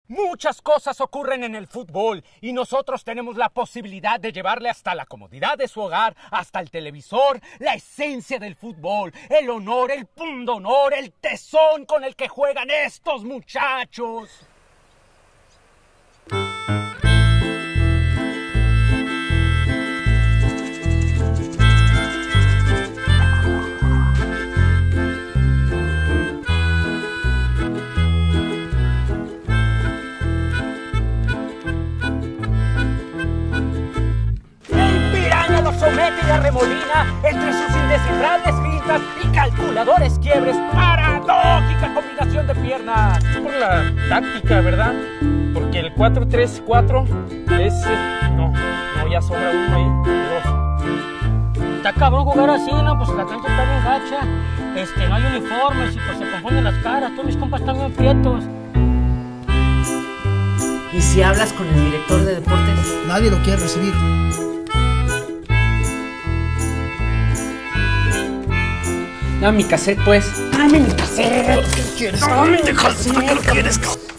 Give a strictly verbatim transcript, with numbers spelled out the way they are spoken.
Muchas cosas ocurren en el fútbol y nosotros tenemos la posibilidad de llevarle hasta la comodidad de su hogar, hasta el televisor, la esencia del fútbol, el honor, el pundonor, el tesón con el que juegan estos muchachos. Somete y arremolina entre sus indescifrables fintas y calculadores quiebres. Paradójica combinación de piernas. Por la táctica, ¿verdad? Porque el cuatro tres cuatro es... No, no, ya sobra uno ahí. Dos. Está cabrón jugar así, ¿no? Pues la cancha está bien gacha. Este, no hay uniformes y pues se confunden las caras. Todos mis compas están bien prietos. ¿Y si hablas con el director de deportes? Nadie lo quiere recibir. Dame mi cassette, pues. Dame mi cassette. ¿Qué quieres? Dame mi cassette. ¿Para qué lo quieres, cabrón?